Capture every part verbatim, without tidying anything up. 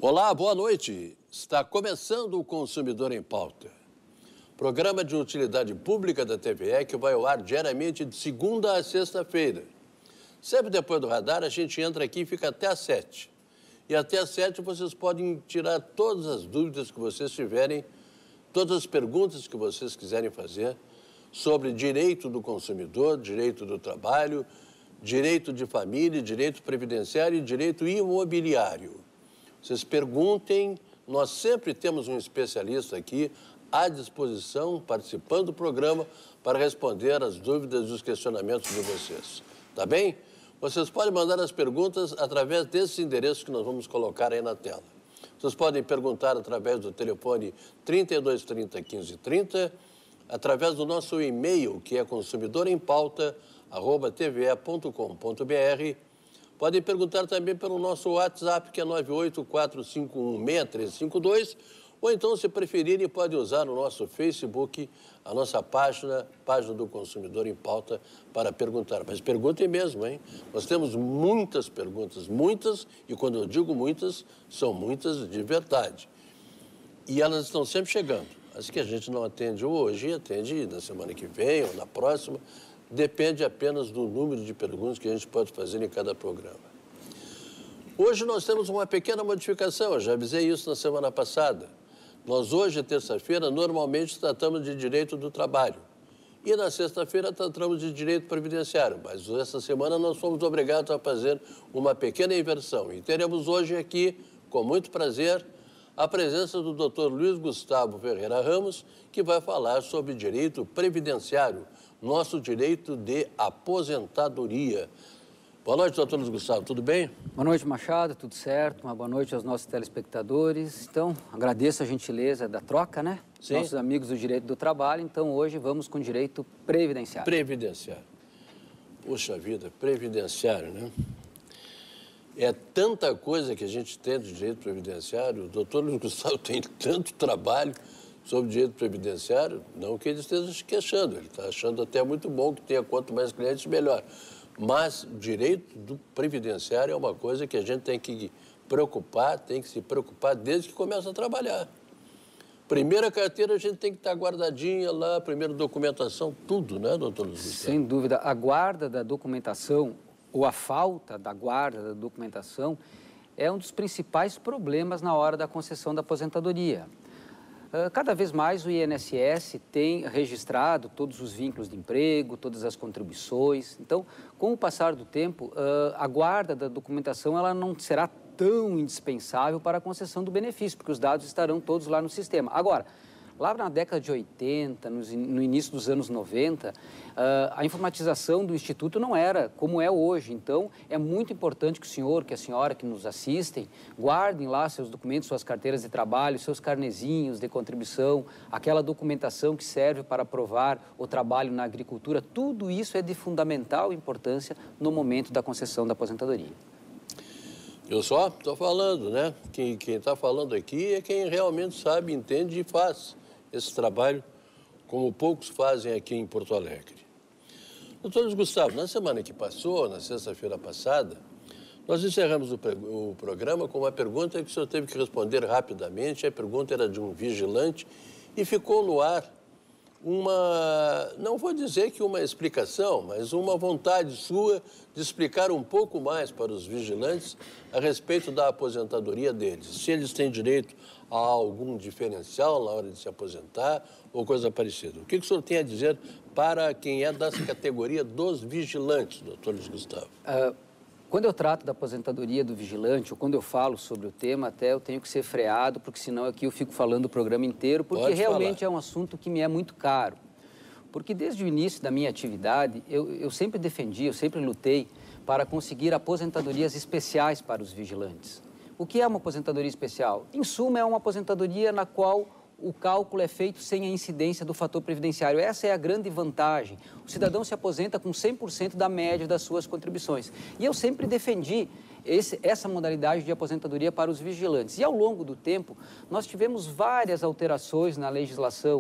Olá, boa noite. Está começando o Consumidor em Pauta. Programa de utilidade pública da T V E que vai ao ar diariamente de segunda a sexta-feira. Sempre depois do radar, a gente entra aqui e fica até às sete. E até às sete vocês podem tirar todas as dúvidas que vocês tiverem, todas as perguntas que vocês quiserem fazer sobre direito do consumidor, direito do trabalho, direito de família, direito previdenciário e direito imobiliário. Vocês perguntem, nós sempre temos um especialista aqui à disposição, participando do programa, para responder as dúvidas e os questionamentos de vocês. Tá bem? Vocês podem mandar as perguntas através desse endereço que nós vamos colocar aí na tela. Vocês podem perguntar através do telefone trinta e dois, trinta, quinze, trinta, através do nosso e-mail, que é consumidorempauta arroba t v e ponto com ponto b r. Podem perguntar também pelo nosso WhatsApp, que é nove oito quatro cinco um seis três cinco dois, ou então, se preferirem, podem usar o nosso Facebook, a nossa página, página do Consumidor em Pauta, para perguntar. Mas perguntem mesmo, hein? Nós temos muitas perguntas, muitas, e quando eu digo muitas, são muitas de verdade. E elas estão sempre chegando. As que a gente não atende hoje, atende na semana que vem ou na próxima. Depende apenas do número de perguntas que a gente pode fazer em cada programa. Hoje nós temos uma pequena modificação, eu já avisei isso na semana passada. Nós hoje, terça-feira, normalmente tratamos de direito do trabalho. E na sexta-feira tratamos de direito previdenciário. Mas essa semana nós fomos obrigados a fazer uma pequena inversão. E teremos hoje aqui, com muito prazer, a presença do doutor Luiz Gustavo Ferreira Ramos, que vai falar sobre direito previdenciário, nosso direito de aposentadoria. Boa noite, doutor Luiz Gustavo, tudo bem? Boa noite, Machado, tudo certo? Uma boa noite aos nossos telespectadores. Então, agradeço a gentileza da troca, né? Sim. Nossos amigos do direito do trabalho. Então, hoje vamos com direito previdenciário. Previdenciário. Puxa vida, previdenciário, né? É tanta coisa que a gente tem do direito previdenciário. O doutor Luiz Gustavo tem tanto trabalho sobre direito previdenciário, não que ele esteja se queixando, ele está achando até muito bom que tenha quanto mais clientes, melhor. Mas direito do previdenciário é uma coisa que a gente tem que preocupar, tem que se preocupar desde que começa a trabalhar. Primeira carteira a gente tem que estar guardadinha lá, primeira documentação, tudo, né, doutor Luiz Gustavo? Sem dúvida. A guarda da documentação, ou a falta da guarda da documentação, é um dos principais problemas na hora da concessão da aposentadoria. Cada vez mais o I N S S tem registrado todos os vínculos de emprego, todas as contribuições. Então, com o passar do tempo, a guarda da documentação ela não será tão indispensável para a concessão do benefício, porque os dados estarão todos lá no sistema. Agora, lá na década de oitenta, no início dos anos noventa, a informatização do Instituto não era como é hoje. Então, é muito importante que o senhor, que a senhora que nos assistem, guardem lá seus documentos, suas carteiras de trabalho, seus carnezinhos de contribuição, aquela documentação que serve para provar o trabalho na agricultura. Tudo isso é de fundamental importância no momento da concessão da aposentadoria. Eu só estou falando, né? Quem está falando aqui é quem realmente sabe, entende e faz esse trabalho, como poucos fazem aqui em Porto Alegre. Doutor Luiz Gustavo, na semana que passou, na sexta-feira passada, nós encerramos o, o programa com uma pergunta que o senhor teve que responder rapidamente. A pergunta era de um vigilante e ficou no ar uma, não vou dizer que uma explicação, mas uma vontade sua de explicar um pouco mais para os vigilantes a respeito da aposentadoria deles. Se eles têm direito a algum diferencial na hora de se aposentar ou coisa parecida. O que, que o senhor tem a dizer para quem é dessa categoria dos vigilantes, doutor Luiz Gustavo? Uh, quando eu trato da aposentadoria do vigilante, ou quando eu falo sobre o tema, até eu tenho que ser freado, porque senão aqui eu fico falando o programa inteiro, porque Pode realmente falar. É um assunto que me é muito caro. Porque desde o início da minha atividade, eu, eu sempre defendi, eu sempre lutei para conseguir aposentadorias especiais para os vigilantes. O que é uma aposentadoria especial? Em suma, é uma aposentadoria na qual o cálculo é feito sem a incidência do fator previdenciário. Essa é a grande vantagem. O cidadão se aposenta com cem por cento da média das suas contribuições. E eu sempre defendi esse, essa modalidade de aposentadoria para os vigilantes. E ao longo do tempo, nós tivemos várias alterações na legislação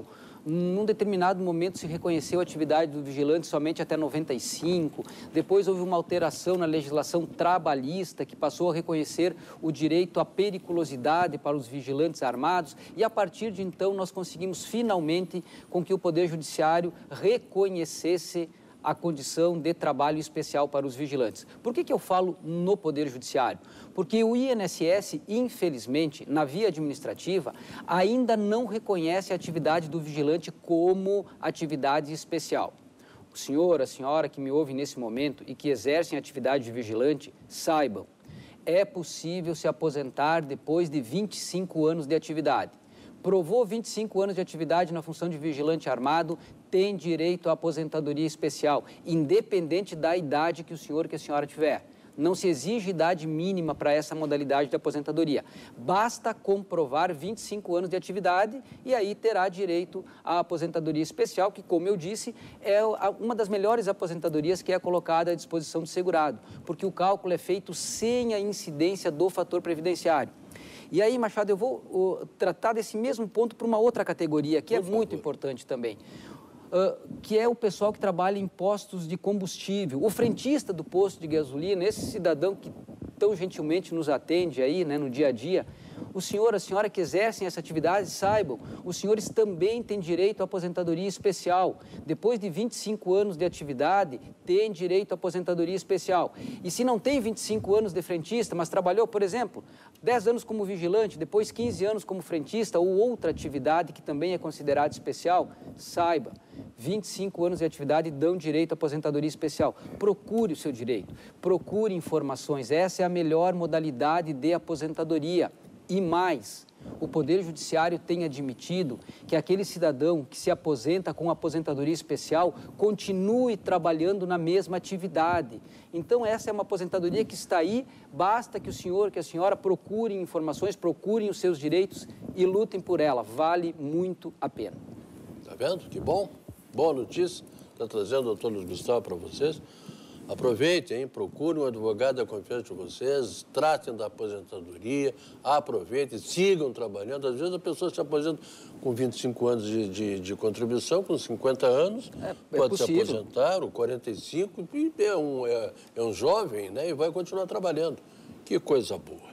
Num determinado momento se reconheceu a atividade do vigilante somente até noventa e cinco, depois houve uma alteração na legislação trabalhista que passou a reconhecer o direito à periculosidade para os vigilantes armados e a partir de então nós conseguimos finalmente com que o Poder Judiciário reconhecesse a condição de trabalho especial para os vigilantes. Por que que eu falo no Poder Judiciário? Porque o I N S S, infelizmente, na via administrativa, ainda não reconhece a atividade do vigilante como atividade especial. O senhor, a senhora que me ouve nesse momento e que exercem atividade de vigilante, saibam, é possível se aposentar depois de vinte e cinco anos de atividade. Provou vinte e cinco anos de atividade na função de vigilante armado, tem direito à aposentadoria especial, independente da idade que o senhor que a senhora tiver. Não se exige idade mínima para essa modalidade de aposentadoria. Basta comprovar vinte e cinco anos de atividade e aí terá direito à aposentadoria especial, que, como eu disse, é uma das melhores aposentadorias que é colocada à disposição do segurado, porque o cálculo é feito sem a incidência do fator previdenciário. E aí, Machado, eu vou uh, tratar desse mesmo ponto para uma outra categoria, que Por é favor. muito importante também, uh, que é o pessoal que trabalha em postos de combustível. O frentista do posto de gasolina, esse cidadão que tão gentilmente nos atende aí, né, no dia a dia, o senhor, a senhora que exercem essa atividade, saibam, os senhores também têm direito à aposentadoria especial. Depois de vinte e cinco anos de atividade, tem direito à aposentadoria especial. E se não tem vinte e cinco anos de frentista, mas trabalhou, por exemplo, dez anos como vigilante, depois quinze anos como frentista ou outra atividade que também é considerada especial, saiba, vinte e cinco anos de atividade dão direito à aposentadoria especial. Procure o seu direito, procure informações. Essa é a melhor modalidade de aposentadoria. E mais, o Poder Judiciário tem admitido que aquele cidadão que se aposenta com aposentadoria especial continue trabalhando na mesma atividade. Então, essa é uma aposentadoria que está aí, basta que o senhor, que a senhora procurem informações, procurem os seus direitos e lutem por ela. Vale muito a pena. Tá vendo? Que bom. Boa notícia. Está trazendo o doutor Luiz Gustavo para vocês. Aproveitem, hein? Procurem um advogado da confiança de vocês, tratem da aposentadoria, aproveitem, sigam trabalhando. Às vezes a pessoa se aposenta com vinte e cinco anos de, de, de contribuição, com cinquenta anos, é, pode é se aposentar, ou quarenta e cinco, e é um, é, é um jovem, né? E vai continuar trabalhando. Que coisa boa.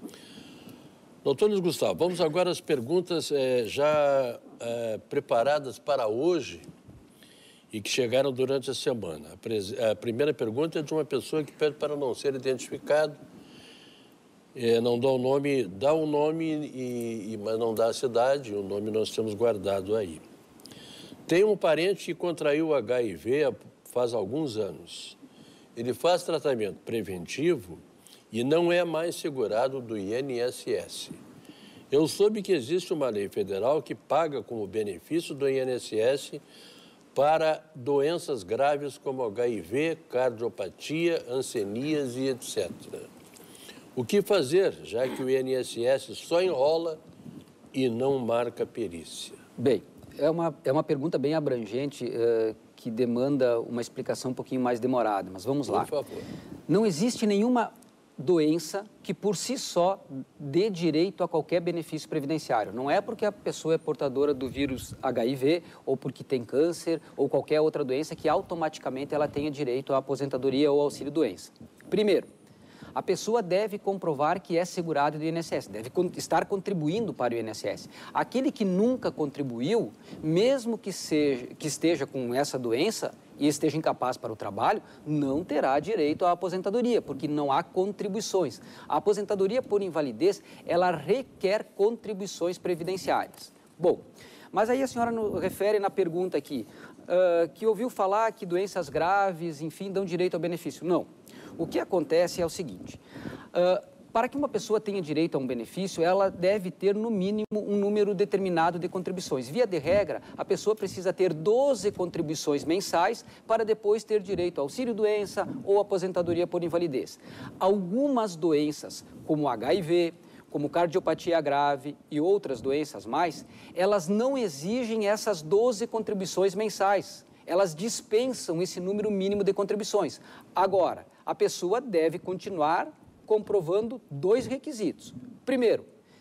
Doutor Luiz Gustavo, vamos agora às perguntas é, já é, preparadas para hoje e que chegaram durante a semana. A, a primeira pergunta é de uma pessoa que pede para não ser identificado, é, não dá o nome, dá o nome, e, e, mas não dá a cidade, o nome nós temos guardado aí. Tem um parente que contraiu o H I V faz alguns anos. Ele faz tratamento preventivo e não é mais segurado do I N S S. Eu soube que existe uma lei federal que paga como benefício do I N S S para doenças graves como H I V, cardiopatia, hanseníase e etcétera. O que fazer, já que o I N S S só enrola e não marca perícia? Bem, é uma, é uma pergunta bem abrangente, uh, que demanda uma explicação um pouquinho mais demorada, mas vamos lá. Por favor. Não existe nenhuma doença que por si só dê direito a qualquer benefício previdenciário. Não é porque a pessoa é portadora do vírus H I V ou porque tem câncer ou qualquer outra doença que automaticamente ela tenha direito à aposentadoria ou auxílio-doença. Primeiro, a pessoa deve comprovar que é segurado do I N S S, deve estar contribuindo para o I N S S. Aquele que nunca contribuiu, mesmo que, seja, que esteja com essa doença e esteja incapaz para o trabalho, não terá direito à aposentadoria, porque não há contribuições. A aposentadoria por invalidez, ela requer contribuições previdenciárias. Bom, mas aí a senhora nos refere na pergunta aqui, uh, que ouviu falar que doenças graves, enfim, dão direito ao benefício. Não. O que acontece é o seguinte, uh, para que uma pessoa tenha direito a um benefício, ela deve ter, no mínimo, um número determinado de contribuições. Via de regra, a pessoa precisa ter doze contribuições mensais para depois ter direito ao auxílio-doença ou aposentadoria por invalidez. Algumas doenças, como H I V, como cardiopatia grave e outras doenças mais, elas não exigem essas doze contribuições mensais. Elas dispensam esse número mínimo de contribuições. Agora, a pessoa deve continuar comprovando dois requisitos. Primeiro,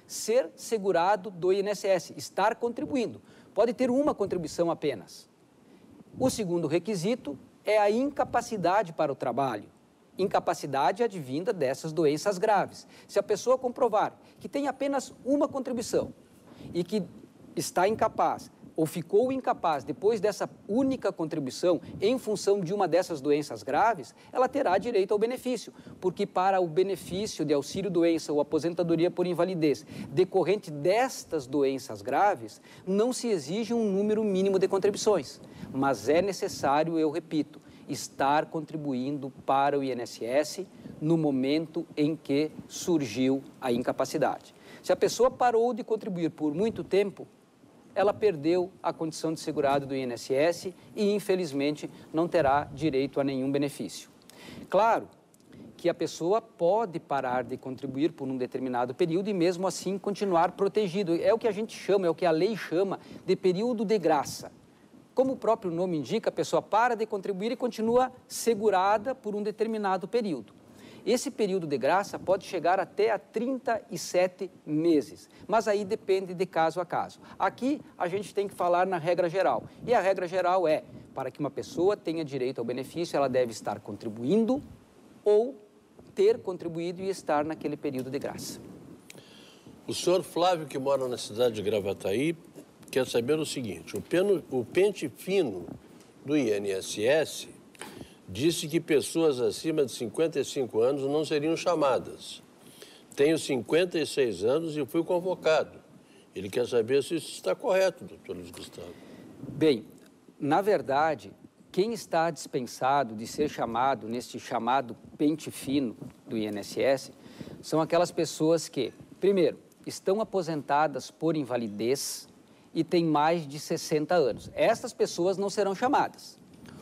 ser segurado do I N S S, estar contribuindo. Pode ter uma contribuição apenas. O segundo requisito é a incapacidade para o trabalho. Incapacidade advinda dessas doenças graves. Se a pessoa comprovar que tem apenas uma contribuição e que está incapaz ou ficou incapaz depois dessa única contribuição em função de uma dessas doenças graves, ela terá direito ao benefício, porque para o benefício de auxílio-doença ou aposentadoria por invalidez decorrente destas doenças graves, não se exige um número mínimo de contribuições, mas é necessário, eu repito, estar contribuindo para o I N S S no momento em que surgiu a incapacidade. Se a pessoa parou de contribuir por muito tempo, ela perdeu a condição de segurado do I N S S e, infelizmente, não terá direito a nenhum benefício. Claro que a pessoa pode parar de contribuir por um determinado período e, mesmo assim, continuar protegido. É o que a gente chama, é o que a lei chama de período de graça. Como o próprio nome indica, a pessoa para de contribuir e continua segurada por um determinado período. Esse período de graça pode chegar até a trinta e sete meses, mas aí depende de caso a caso. Aqui a gente tem que falar na regra geral, e a regra geral é, para que uma pessoa tenha direito ao benefício, ela deve estar contribuindo ou ter contribuído e estar naquele período de graça. O senhor Flávio, que mora na cidade de Gravataí, quer saber o seguinte: o, peno, o pente fino do I N S S disse que pessoas acima de cinquenta e cinco anos não seriam chamadas. Tenho cinquenta e seis anos e fui convocado. Ele quer saber se isso está correto, doutor Luiz Gustavo. Bem, na verdade, quem está dispensado de ser chamado neste chamado pente fino do I N S S são aquelas pessoas que, primeiro, estão aposentadas por invalidez e têm mais de sessenta anos. Essas pessoas não serão chamadas.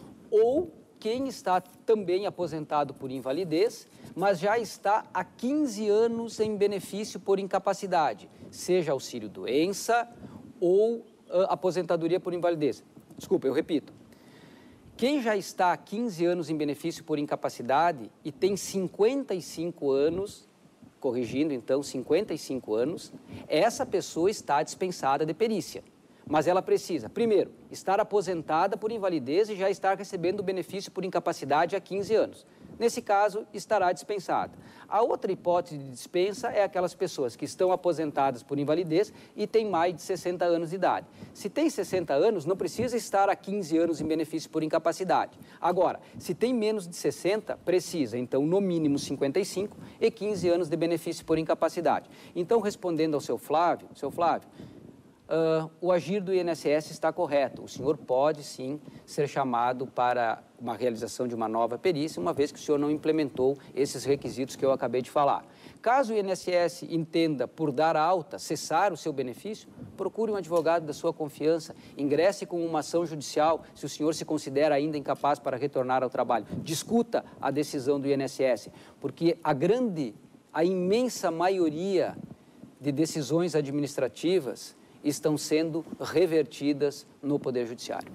Ou quem está também aposentado por invalidez, mas já está há quinze anos em benefício por incapacidade, seja auxílio-doença ou uh, aposentadoria por invalidez. Desculpa, eu repito. Quem já está há quinze anos em benefício por incapacidade e tem cinquenta e cinco anos, corrigindo então, cinquenta e cinco anos, essa pessoa está dispensada de perícia. Mas ela precisa, primeiro, estar aposentada por invalidez e já estar recebendo benefício por incapacidade há quinze anos. Nesse caso, estará dispensada. A outra hipótese de dispensa é aquelas pessoas que estão aposentadas por invalidez e têm mais de sessenta anos de idade. Se tem sessenta anos, não precisa estar há quinze anos em benefício por incapacidade. Agora, se tem menos de sessenta, precisa, então, no mínimo cinquenta e cinco e quinze anos de benefício por incapacidade. Então, respondendo ao seu Flávio, seu Flávio, Uh, o agir do I N S S está correto. O senhor pode, sim, ser chamado para uma realização de uma nova perícia, uma vez que o senhor não implementou esses requisitos que eu acabei de falar. Caso o I N S S entenda por dar alta, cessar o seu benefício, procure um advogado da sua confiança, ingresse com uma ação judicial, se o senhor se considera ainda incapaz para retornar ao trabalho. Discuta a decisão do I N S S, porque a grande, a imensa maioria de decisões administrativas estão sendo revertidas no Poder Judiciário.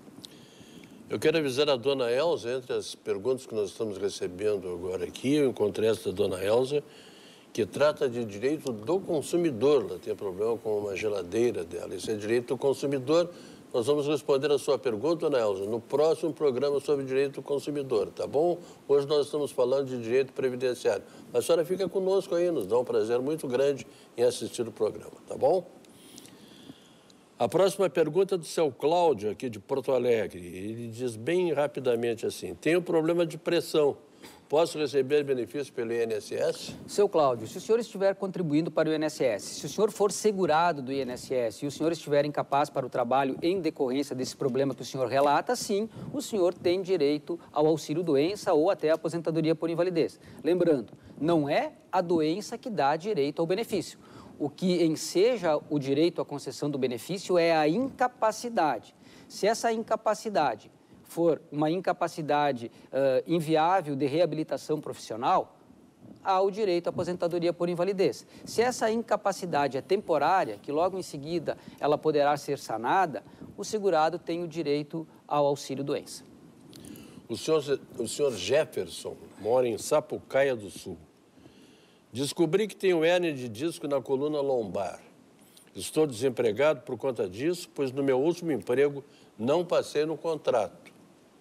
Eu quero avisar a dona Elza, entre as perguntas que nós estamos recebendo agora aqui, eu encontrei essa da dona Elza, que trata de direito do consumidor. Ela tem problema com uma geladeira dela. Isso é direito do consumidor. Nós vamos responder a sua pergunta, dona Elza, no próximo programa sobre direito do consumidor, tá bom? Hoje nós estamos falando de direito previdenciário. A senhora fica conosco aí, nos dá um prazer muito grande em assistir o programa, tá bom? A próxima pergunta é do seu Cláudio, aqui de Porto Alegre. Ele diz bem rapidamente assim: tenho problema de pressão. Posso receber benefício pelo I N S S? Seu Cláudio, se o senhor estiver contribuindo para o I N S S, se o senhor for segurado do I N S S e o senhor estiver incapaz para o trabalho em decorrência desse problema que o senhor relata, sim, o senhor tem direito ao auxílio-doença ou até a aposentadoria por invalidez. Lembrando, não é a doença que dá direito ao benefício. O que enseja o direito à concessão do benefício é a incapacidade. Se essa incapacidade for uma incapacidade uh, inviável de reabilitação profissional, há o direito à aposentadoria por invalidez. Se essa incapacidade é temporária, que logo em seguida ela poderá ser sanada, o segurado tem o direito ao auxílio-doença. O senhor, o senhor Jefferson mora em Sapucaia do Sul. Descobri que tenho hérnia de disco na coluna lombar. Estou desempregado por conta disso, pois no meu último emprego não passei no contrato.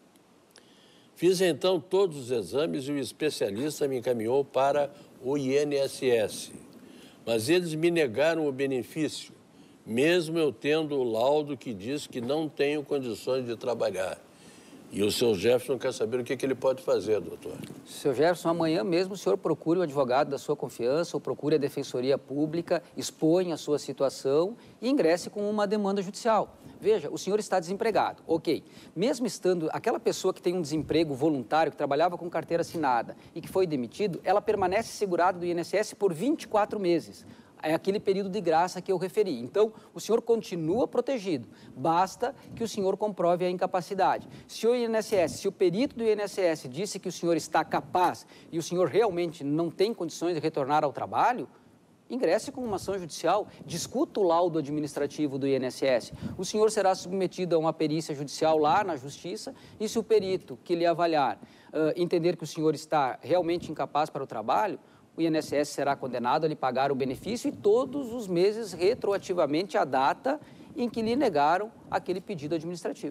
Fiz então todos os exames e o especialista me encaminhou para o I N S S. Mas eles me negaram o benefício, mesmo eu tendo o laudo que diz que não tenho condições de trabalhar. E o seu Jefferson quer saber o que, que ele pode fazer, doutor. Seu Jefferson, amanhã mesmo o senhor procure o advogado da sua confiança ou procure a Defensoria Pública, exponha a sua situação e ingresse com uma demanda judicial. Veja, o senhor está desempregado, ok. Mesmo estando aquela pessoa que tem um desemprego voluntário, que trabalhava com carteira assinada e que foi demitido, ela permanece segurada do I N S S por vinte e quatro meses. É aquele período de graça que eu referi. Então, o senhor continua protegido. Basta que o senhor comprove a incapacidade. Se o I N S S, se o perito do I N S S disse que o senhor está capaz e o senhor realmente não tem condições de retornar ao trabalho, ingresse com uma ação judicial, discuta o laudo administrativo do I N S S. O senhor será submetido a uma perícia judicial lá na Justiça e se o perito que lhe avaliar uh, entender que o senhor está realmente incapaz para o trabalho, o I N S S será condenado a lhe pagar o benefício e todos os meses retroativamente à data em que lhe negaram aquele pedido administrativo.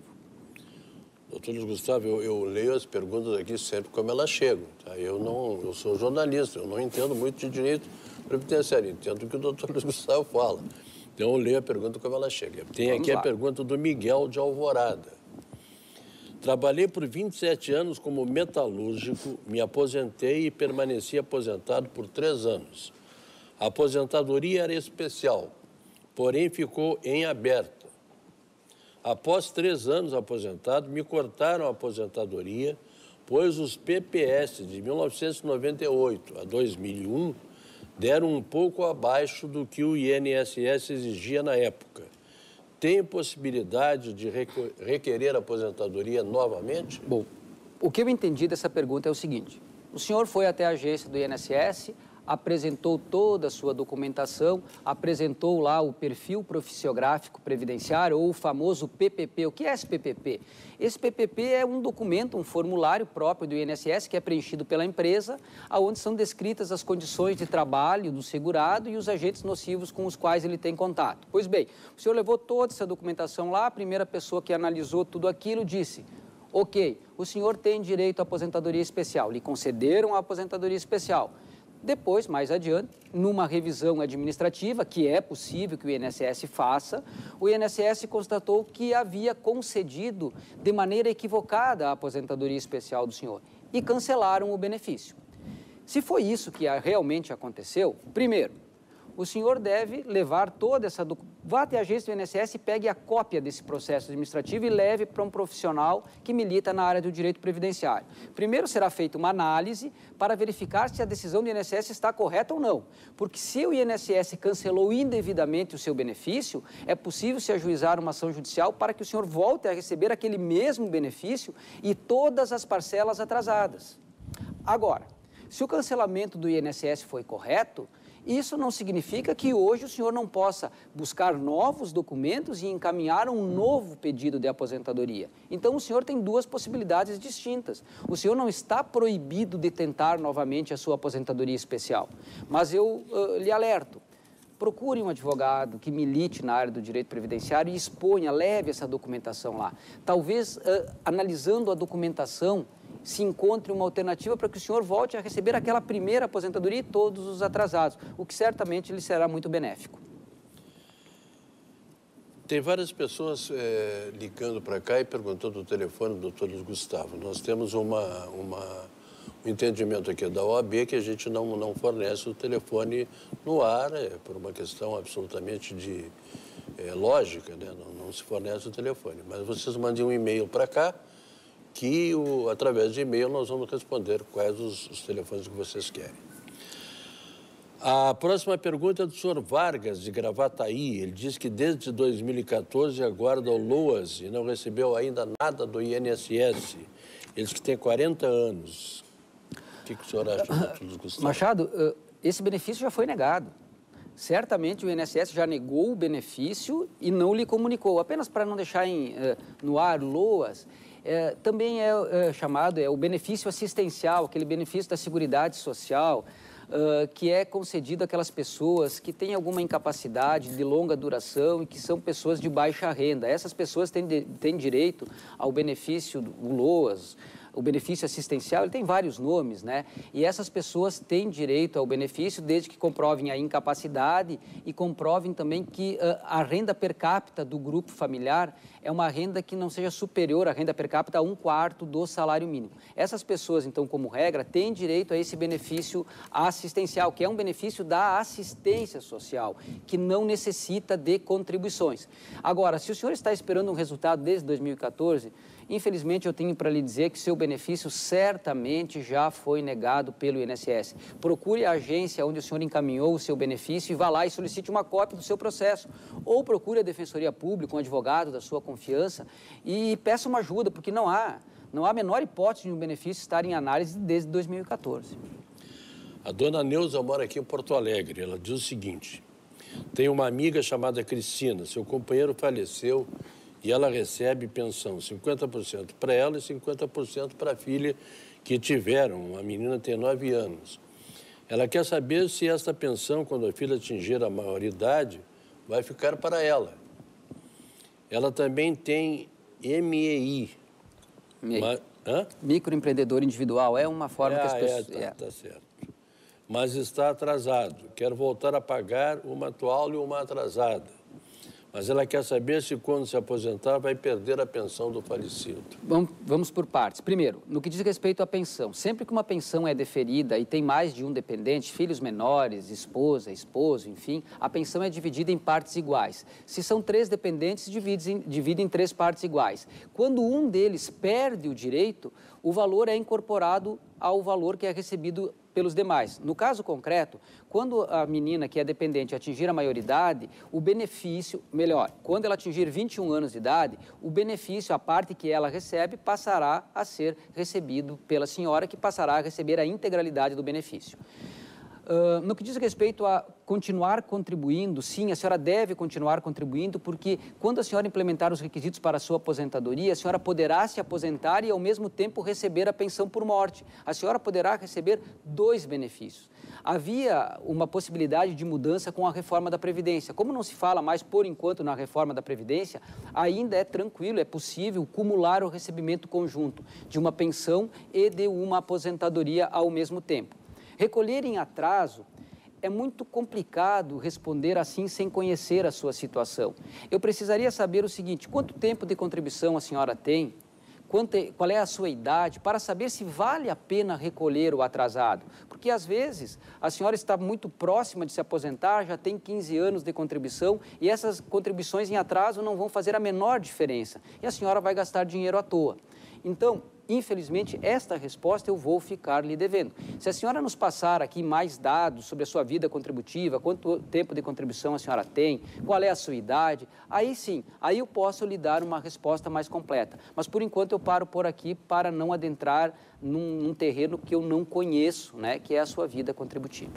Doutor Luiz Gustavo, eu, eu leio as perguntas aqui sempre como elas chegam. Tá? Eu, não, eu sou jornalista, eu não entendo muito de direito previdenciário, entendo o que o doutor Luiz Gustavo fala. Então eu leio a pergunta como ela chega. Tem Vamos aqui lá. A pergunta do Miguel de Alvorada. Trabalhei por vinte e sete anos como metalúrgico, me aposentei e permaneci aposentado por três anos. A aposentadoria era especial, porém ficou em aberto. Após três anos aposentado, me cortaram a aposentadoria, pois os P P S de mil novecentos e noventa e oito a dois mil e um deram um pouco abaixo do que o I N S S exigia na época. Tem possibilidade de requerer a aposentadoria novamente? Bom, o que eu entendi dessa pergunta é o seguinte. O senhor foi até a agência do I N S S, apresentou toda a sua documentação, apresentou lá o perfil profissiográfico previdenciário ou o famoso P P P. O que é esse P P P? Esse P P P é um documento, um formulário próprio do I N S S que é preenchido pela empresa, onde são descritas as condições de trabalho do segurado e os agentes nocivos com os quais ele tem contato. Pois bem, o senhor levou toda essa documentação lá, a primeira pessoa que analisou tudo aquilo disse: ok, o senhor tem direito à aposentadoria especial, lhe concederam a aposentadoria especial. Depois, mais adiante, numa revisão administrativa, que é possível que o I N S S faça, o I N S S constatou que havia concedido de maneira equivocada a aposentadoria especial do senhor e cancelaram o benefício. Se foi isso que realmente aconteceu, primeiro, o senhor deve levar toda essa documentação, vá até a agência do I N S S e pegue a cópia desse processo administrativo e leve para um profissional que milita na área do direito previdenciário. Primeiro será feita uma análise para verificar se a decisão do I N S S está correta ou não, porque se o I N S S cancelou indevidamente o seu benefício, é possível se ajuizar uma ação judicial para que o senhor volte a receber aquele mesmo benefício e todas as parcelas atrasadas. Agora, se o cancelamento do I N S S foi correto, isso não significa que hoje o senhor não possa buscar novos documentos e encaminhar um novo pedido de aposentadoria. Então, o senhor tem duas possibilidades distintas. O senhor não está proibido de tentar novamente a sua aposentadoria especial, mas eu uh, lhe alerto. Procure um advogado que milite na área do direito previdenciário e exponha, leve essa documentação lá. Talvez, uh, analisando a documentação, se encontre uma alternativa para que o senhor volte a receber aquela primeira aposentadoria e todos os atrasados, o que certamente lhe será muito benéfico. Tem várias pessoas é, ligando para cá e perguntando do telefone do doutor Luiz Gustavo. Nós temos uma, uma, um entendimento aqui da O A B que a gente não, não fornece o telefone no ar, é, por uma questão absolutamente de é, lógica, né? não, não se fornece o telefone. Mas vocês mandem um e-mail para cá, que o, através de e-mail nós vamos responder quais os, os telefones que vocês querem. A próxima pergunta é do senhor Vargas, de Gravataí. Ele diz que desde dois mil e quatorze aguarda o LOAS e não recebeu ainda nada do I N S S. Ele diz que tem quarenta anos. O que, que o senhor acha, doutor Gustavo? Machado, esse benefício já foi negado. Certamente o I N S S já negou o benefício e não lhe comunicou. Apenas para não deixar em, no ar LOAS, É, também é, é chamado é, o benefício assistencial, aquele benefício da Seguridade Social. uh, que é concedido àquelas pessoas que têm alguma incapacidade de longa duração e que são pessoas de baixa renda. Essas pessoas têm, de, têm direito ao benefício do LOAS, o benefício assistencial, ele tem vários nomes, né? E essas pessoas têm direito ao benefício desde que comprovem a incapacidade e comprovem também que uh, a renda per capita do grupo familiar é uma renda que não seja superior à renda per capita a um quarto do salário mínimo. Essas pessoas, então, como regra, têm direito a esse benefício assistencial, que é um benefício da assistência social, que não necessita de contribuições. Agora, se o senhor está esperando um resultado desde dois mil e quatorze, infelizmente, eu tenho para lhe dizer que seu benefício certamente já foi negado pelo I N S S. Procure a agência onde o senhor encaminhou o seu benefício e vá lá e solicite uma cópia do seu processo. Ou procure a Defensoria Pública, um advogado da sua confiança e peça uma ajuda, porque não há, não há a menor hipótese de um benefício estar em análise desde dois mil e quatorze. A dona Neuza mora aqui em Porto Alegre. Ela diz o seguinte: tem uma amiga chamada Cristina, seu companheiro faleceu e ela recebe pensão, cinquenta por cento para ela e cinquenta por cento para a filha que tiveram. A menina tem nove anos. Ela quer saber se esta pensão, quando a filha atingir a maioridade, vai ficar para ela. Ela também tem M E I. M E I. Mas, hã? Microempreendedor individual, é uma forma é, que as pessoas... É, tá, tá certo. Mas está atrasado. Quer voltar a pagar uma atual e uma atrasada. Mas ela quer saber se, quando se aposentar, vai perder a pensão do falecido. Vamos, vamos por partes. Primeiro, no que diz respeito à pensão, sempre que uma pensão é deferida e tem mais de um dependente, filhos menores, esposa, esposo, enfim, a pensão é dividida em partes iguais. Se são três dependentes, divide em, divide em três partes iguais. Quando um deles perde o direito, o valor é incorporado ao valor que é recebido pelos demais. No caso concreto, quando a menina que é dependente atingir a maioridade, o benefício, melhor, quando ela atingir vinte e um anos de idade, o benefício, a parte que ela recebe, passará a ser recebido pela senhora, que passará a receber a integralidade do benefício. Uh, no que diz respeito a continuar contribuindo, sim, a senhora deve continuar contribuindo, porque quando a senhora implementar os requisitos para a sua aposentadoria, a senhora poderá se aposentar e, ao mesmo tempo, receber a pensão por morte. A senhora poderá receber dois benefícios. Havia uma possibilidade de mudança com a reforma da Previdência. Como não se fala mais, por enquanto, na reforma da Previdência, ainda é tranquilo, é possível cumular o recebimento conjunto de uma pensão e de uma aposentadoria ao mesmo tempo. Recolher em atraso é muito complicado responder assim sem conhecer a sua situação. Eu precisaria saber o seguinte: quanto tempo de contribuição a senhora tem? Quanto, qual é a sua idade? Para saber se vale a pena recolher o atrasado. Porque, às vezes, a senhora está muito próxima de se aposentar, já tem quinze anos de contribuição e essas contribuições em atraso não vão fazer a menor diferença. E a senhora vai gastar dinheiro à toa. Então, infelizmente, esta resposta eu vou ficar lhe devendo. Se a senhora nos passar aqui mais dados sobre a sua vida contributiva, quanto tempo de contribuição a senhora tem, qual é a sua idade, aí sim, aí eu posso lhe dar uma resposta mais completa. Mas, por enquanto, eu paro por aqui para não adentrar num, num terreno que eu não conheço, né, que é a sua vida contributiva.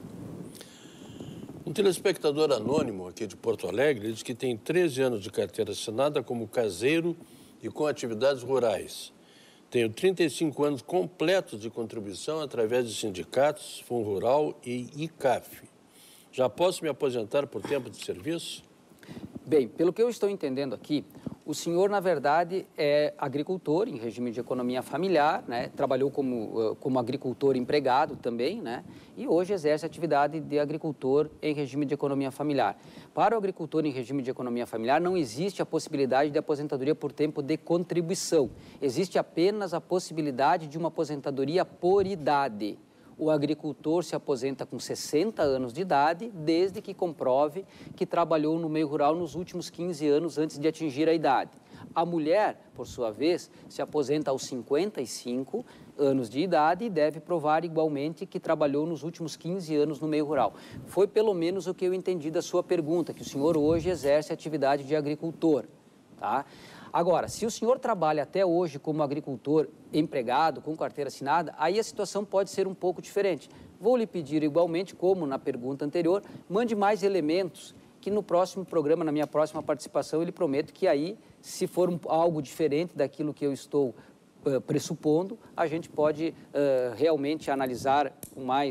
Um telespectador anônimo aqui de Porto Alegre diz que tem treze anos de carteira assinada como caseiro e com atividades rurais. Tenho trinta e cinco anos completos de contribuição através de sindicatos, Fundo Rural e I C A F. Já posso me aposentar por tempo de serviço? Bem, pelo que eu estou entendendo aqui, o senhor, na verdade, é agricultor em regime de economia familiar, né? Trabalhou como, como agricultor empregado também, né? E hoje exerce atividade de agricultor em regime de economia familiar. Para o agricultor em regime de economia familiar, não existe a possibilidade de aposentadoria por tempo de contribuição. Existe apenas a possibilidade de uma aposentadoria por idade. O agricultor se aposenta com sessenta anos de idade, desde que comprove que trabalhou no meio rural nos últimos quinze anos antes de atingir a idade. A mulher, por sua vez, se aposenta aos cinquenta e cinco anos de idade e deve provar igualmente que trabalhou nos últimos quinze anos no meio rural. Foi pelo menos o que eu entendi da sua pergunta, que o senhor hoje exerce atividade de agricultor, tá? Agora, se o senhor trabalha até hoje como agricultor empregado, com carteira assinada, aí a situação pode ser um pouco diferente. Vou lhe pedir igualmente, como na pergunta anterior, mande mais elementos que no próximo programa, na minha próxima participação, eu lhe prometo que aí, se for um, algo diferente daquilo que eu estou uh, pressupondo, a gente pode uh, realmente analisar com mais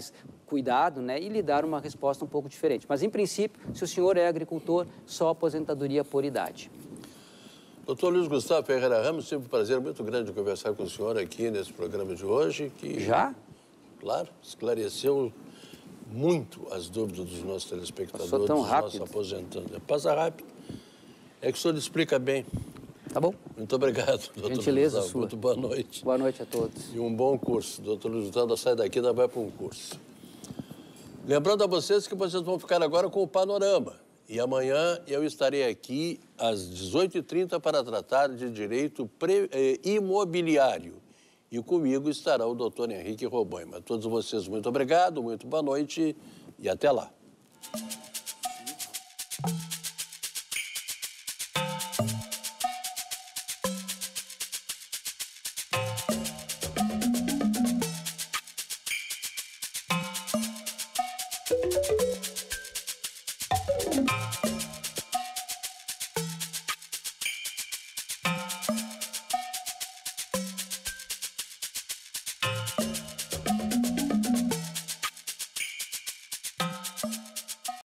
cuidado, né, e lhe dar uma resposta um pouco diferente. Mas, em princípio, se o senhor é agricultor, só aposentadoria por idade. Doutor Luiz Gustavo Ferreira Ramos, sempre um prazer muito grande conversar com o senhor aqui nesse programa de hoje. Que, Já? Claro, esclareceu muito as dúvidas dos nossos telespectadores, Passou tão dos rápido. nossos aposentantes. Passa rápido. É que o senhor explica bem. Tá bom. Muito obrigado, doutor Gentileza Luiz Gustavo. sua. Muito boa noite. Boa noite a todos. E um bom curso. Doutor Luiz Gustavo sai daqui e ainda vai para um curso. Lembrando a vocês que vocês vão ficar agora com o Panorama. E amanhã eu estarei aqui às dezoito e trinta para tratar de direito pre, eh, imobiliário. E comigo estará o doutor Henrique Robaima. A todos vocês, muito obrigado, muito boa noite e até lá.